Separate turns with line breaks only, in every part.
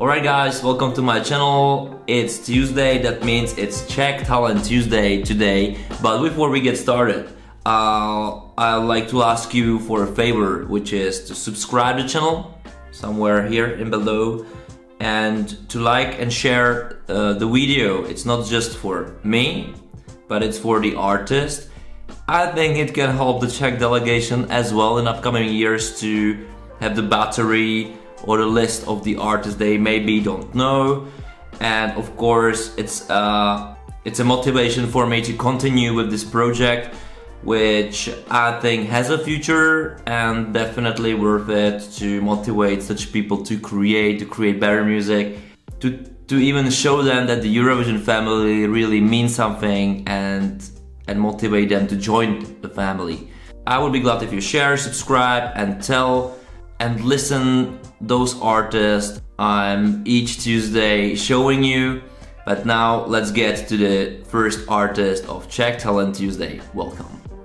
Alright guys, welcome to my channel. It's Tuesday, that means it's Czech Talent Tuesday today. But before we get started, I'd like to ask you for a favor, which is to subscribe to the channel, somewhere here in below, and to like and share the video. It's not just for me, but it's for the artist. I think it can help the Czech delegation as well in upcoming years to have the battery or the list of the artists they maybe don't know. And of course it's a motivation for me to continue with this project, which I think has a future and definitely worth it to motivate such people to create better music, to even show them that the Eurovision family really means something and motivate them to join the family. I would be glad if you share, subscribe, and tell and listen those artists I'm each Tuesday showing you. But now let's get to the first artist of Czech Talent Tuesday. Welcome.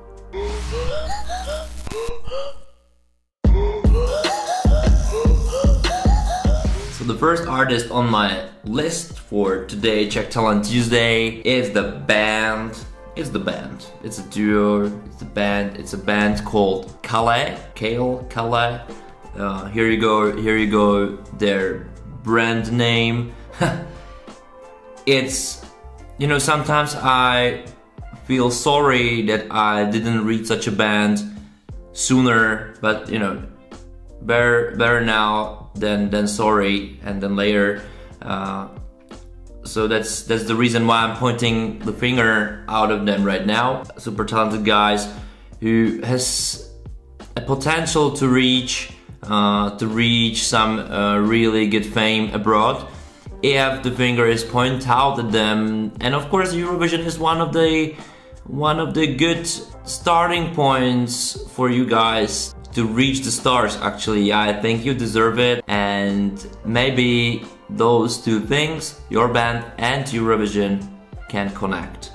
So the first artist on my list for today, Czech Talent Tuesday, is the band. It's the band. It's a duo. It's a band. It's a band called Calais. Calais. Here you go. Their brand name. It's, you know, sometimes I feel sorry that I didn't read such a band sooner, but you know, better now than sorry and then later. So that's the reason why I'm pointing the finger out of them right now. Super talented guys who has a potential to reach some really good fame abroad if the finger is pointed out at them. And of course Eurovision is one of the good starting points for you guys to reach the stars. Actually, I think you deserve it, and maybe those two things, your band and Eurovision, can connect.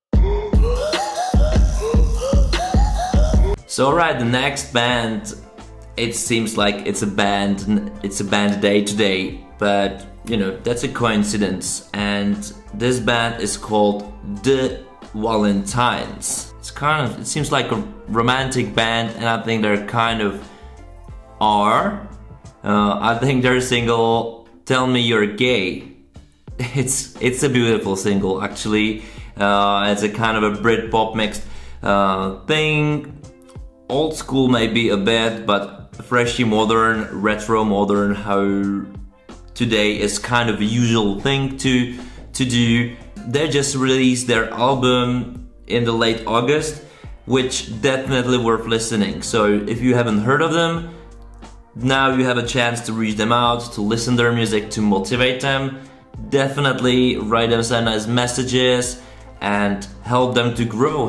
So alright, the next band, it seems like it's a band day today, but you know, that's a coincidence. And this band is called The Valentines. It seems like a romantic band, and I think they're kind of are. I think their single "Tell Me You're Gay." It's a beautiful single actually. It's a kind of a Britpop mixed thing. Old school maybe a bit, but freshy modern, retro modern, how today is kind of a usual thing to do. They just released their album in the late August, which definitely worth listening. So if you haven't heard of them, now you have a chance to reach them out, to listen to their music, to motivate them. Definitely write them some nice messages and help them to grow.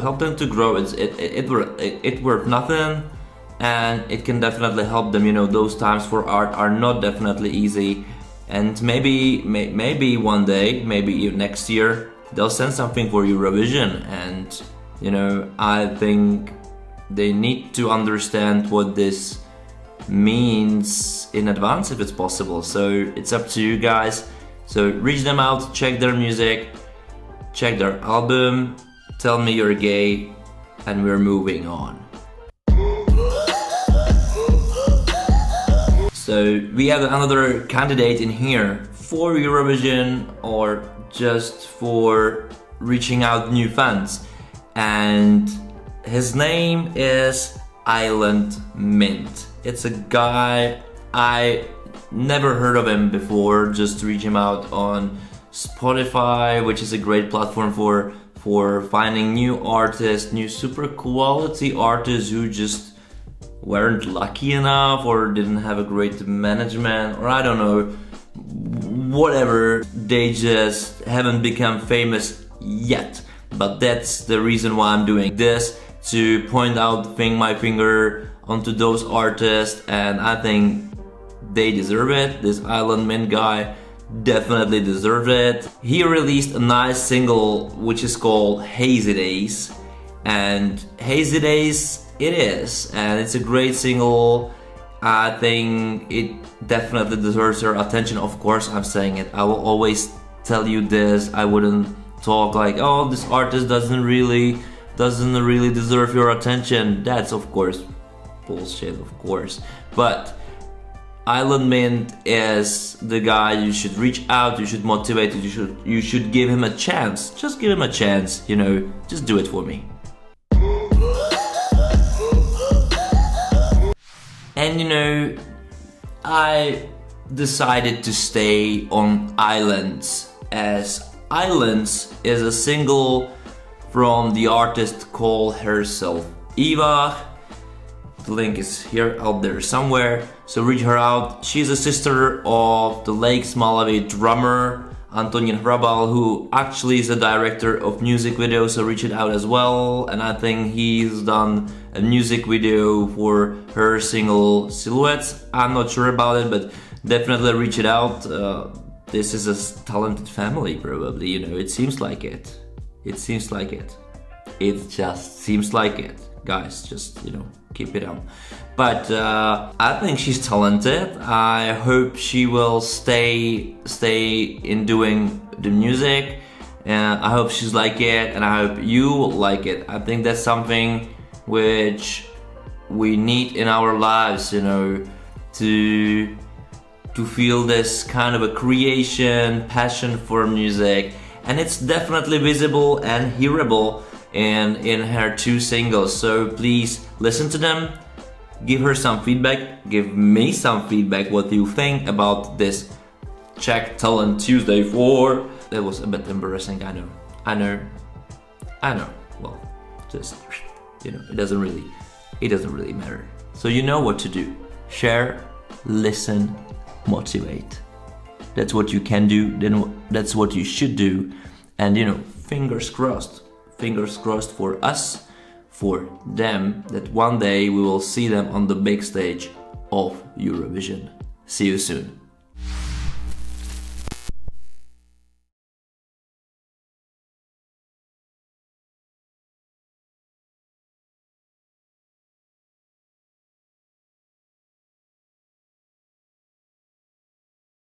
It's worth nothing, and it can definitely help them. You know, those times for art are not definitely easy, and maybe one day, maybe next year, they'll send something for Eurovision. And you know, I think they need to understand what this means in advance if it's possible. So it's up to you guys. So reach them out, check their music, check their album, Tell Me You're Gay, and we're moving on. So we have another candidate in here for Eurovision or just for reaching out new fans, and his name is Island Mint. It's a guy, I never heard of him before, just reach him out on Spotify, which is a great platform for finding new artists, new super quality artists who just weren't lucky enough or didn't have a great management, or I don't know, whatever, they just haven't become famous yet. But that's the reason why I'm doing this, to point out my finger onto those artists, and I think they deserve it. This Island Mint guy definitely deserved it. He released a nice single which is called Hazy Days, and Hazy Days it is, and it's a great single. I think it definitely deserves your attention. Of course, I'm saying it. I will always tell you this. I wouldn't talk like, oh, this artist doesn't really deserve your attention. That's of course bullshit, of course. But Island Mint is the guy you should reach out, you should motivate, you should give him a chance. Just give him a chance, you know, just do it for me. And you know, I decided to stay on Islands, as Islands is a single from the artist called herself Eva. The link is here out there somewhere, so reach her out. She's a sister of the Lakes Malawi drummer Antonín Hrabal, who actually is a director of music videos, so reach it out as well. And I think he's done a music video for her single Silhouettes. I'm not sure about it, but definitely reach it out. This is a talented family, probably, you know, it seems like it. It seems like it. It just seems like it. Guys, just, you know, keep it on. But I think she's talented. I hope she will stay in doing the music. I hope she's like it, and I hope you like it. I think that's something which we need in our lives, you know, to feel this kind of a creation, passion for music. And it's definitely visible and hearable in her 2 singles, so please listen to them, give her some feedback, give me some feedback what you think about this Czech Talent Tuesday 4. That was a bit embarrassing, I know, well, just, you know, it doesn't really matter. So you know what to do: share, listen, motivate. That's what you can do, then that's what you should do. And you know, fingers crossed for us, for them, that one day we will see them on the big stage of Eurovision. See you soon.